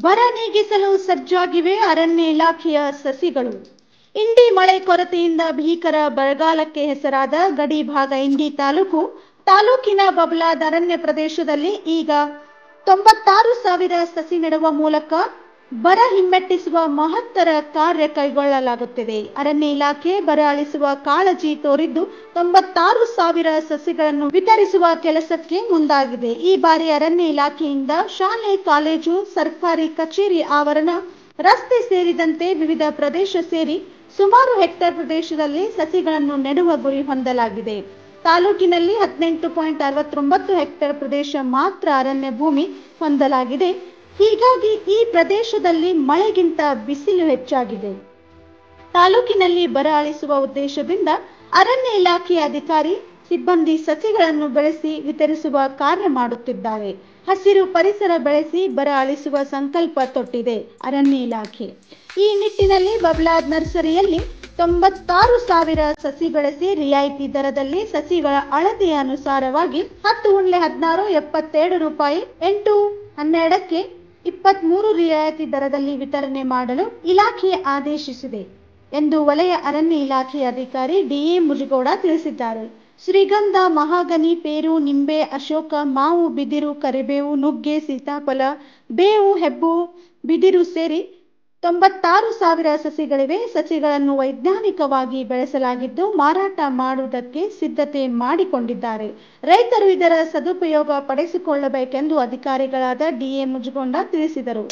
ಬರ ನೀಗಿಸಲು ಸಜ್ಜಾಗಿವೆ ಅರಣ್ಯ ಇಲಾಖೆಯ ಸಸಿಗಳು. ಇಂಡಿ ಮಳೆ ಕೊರತೆಯಿಂದ ಭೀಕರ ಬರಗಾಲಕ್ಕೆ ಹೆಸರಾದ ಗಡಿ ಭಾಗ ಇಂಡಿ ತಾಲೂಕಿನ ಬಬಲಾದ್ ಅರಣ್ಯ ಪ್ರದೇಶದಲ್ಲಿ ಈಗ 96,000 ಸಸಿ ನೆಡುವ ಮೂಲಕ ಬರ ಹಿಮ್ಮೆಟ್ಟಿಸುವ ಮಹತ್ತರ ಕಾರ್ಯ ಕೈಗೊಳ್ಳಲಾಗುತ್ತಿದೆ. ಅರಣ್ಯ ಇಲಾಖೆ ಬರ ಅಳಿಸುವ ಕಾಳಜಿ ತೋರಿದ್ದು 96,000 ಸಸಿಗಳನ್ನು ವಿತರಿಸುವ ಕೆಲಸಕ್ಕೆ ಮುಂದಾಗಿದೆ. ಈ ಬಾರಿ ಅರಣ್ಯ ಇಲಾಖೆಯಿಂದ ಶಾಲೆ, ಕಾಲೇಜು, ಸರ್ಕಾರಿ ಕಚೇರಿ ಆವರಣ, ರಸ್ತೆ ಸೇರಿದಂತೆ ವಿವಿಧ ಪ್ರದೇಶ ಸೇರಿ ಸುಮಾರು ಹೆಕ್ಟೇರ್ ಪ್ರದೇಶದಲ್ಲಿ ಸಸಿಗಳನ್ನು ನೆಡುವ ಗುರಿ ಹೊಂದಲಾಗಿದೆ. ತಾಲೂಕಿನಲ್ಲಿ 18.69 ಹೆಕ್ಟೇರ್ ಪ್ರದೇಶ ಮಾತ್ರ ಅರಣ್ಯ ಭೂಮಿ ಹೊಂದಲಾಗಿದೆ. ಹೀಗಾಗಿ ಈ ಪ್ರದೇಶದಲ್ಲಿ ಮಳೆಗಿಂತ ಬಿಸಿಲು ಹೆಚ್ಚಾಗಿದೆ. ತಾಲೂಕಿನಲ್ಲಿ ಬರ ಅಳಿಸುವ ಉದ್ದೇಶದಿಂದ ಅರಣ್ಯ ಇಲಾಖೆಯ ಅಧಿಕಾರಿ ಸಿಬ್ಬಂದಿ ಸಸಿಗಳನ್ನು ಬೆಳೆಸಿ ವಿತರಿಸುವ ಕಾರ್ಯ ಮಾಡುತ್ತಿದ್ದಾರೆ. ಹಸಿರು ಪರಿಸರ ಬೆಳೆಸಿ ಬರ ಅಳಿಸುವ ಸಂಕಲ್ಪ ತೊಟ್ಟಿದೆ ಅರಣ್ಯ ಇಲಾಖೆ. ಈ ನಿಟ್ಟಿನಲ್ಲಿ ಬಬಲಾದ್ ನರ್ಸರಿಯಲ್ಲಿ 96,000 ಸಸಿ ಬೆಳೆಸಿ ರಿಯಾಯಿತಿ ದರದಲ್ಲಿ ಸಸಿಗಳ ಅಳತೆಯ ಅನುಸಾರವಾಗಿ 10x16 72 ರೂಪಾಯಿ, 8x12 23 ರಿಯಾಯಿತಿ ದರದಲ್ಲಿ ವಿತರಣೆ ಮಾಡಲು ಇಲಾಖೆ ಆದೇಶಿಸಿದೆ ಎಂದು ವಲಯ ಅರಣ್ಯ ಇಲಾಖೆ ಅಧಿಕಾರಿ ಡಿಎ ಮುಜಗೋಡ ತಿಳಿಸಿದ್ದಾರೆ. ಶ್ರೀಗಂಧ, ಮಹಾಗನಿ, ಪೇರು, ನಿಂಬೆ, ಅಶೋಕ, ಮಾವು, ಬಿದಿರು, ಕರಿಬೇವು, ನುಗ್ಗೆ, ಸೀತಾಫಲ, ಬೇವು, ಹೆಬ್ಬು, ಬಿದಿರು ಸೇರಿ 96,000 ಸಸಿಗಳಿವೆ. ಸಸಿಗಳನ್ನು ವೈಜ್ಞಾನಿಕವಾಗಿ ಬೆಳೆಸಲಾಗಿದ್ದು ಮಾರಾಟ ಮಾಡುವುದಕ್ಕೆ ಸಿದ್ಧತೆ ಮಾಡಿಕೊಂಡಿದ್ದಾರೆ. ರೈತರು ಇದರ ಸದುಪಯೋಗ ಪಡಿಸಿಕೊಳ್ಳಬೇಕೆಂದು ಅಧಿಕಾರಿಗಳಾದ ಡಿಎ ಮುಜಗೋಡ ತಿಳಿಸಿದರು.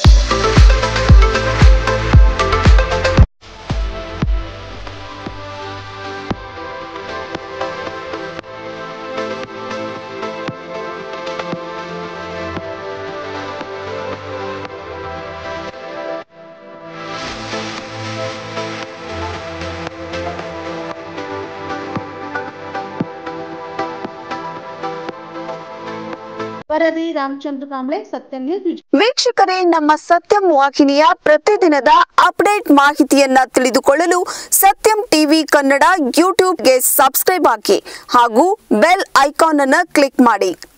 ವರದಿ ರಾಮಚಂದ್ರ ಕಾಂಬ್ಳೆ, ಸತ್ಯಂ ನ್ಯೂಸ್. ವೀಕ್ಷಕರೇ, ನಮ್ಮ ಸತ್ಯಂ ವಾಹಿನಿಯ ಪ್ರತಿದಿನದ ಅಪ್ಡೇಟ್ ಮಾಹಿತಿಯನ್ನ ತಿಳಿದುಕೊಳ್ಳಲು ಸತ್ಯಂ ಟಿವಿ ಕನ್ನಡ ಯೂಟ್ಯೂಬ್ಗೆ ಸಬ್ಸ್ಕ್ರೈಬ್ ಆಗಿ ಹಾಗೂ ಬೆಲ್ ಐಕಾನ್ ಅನ್ನು ಕ್ಲಿಕ್ ಮಾಡಿ.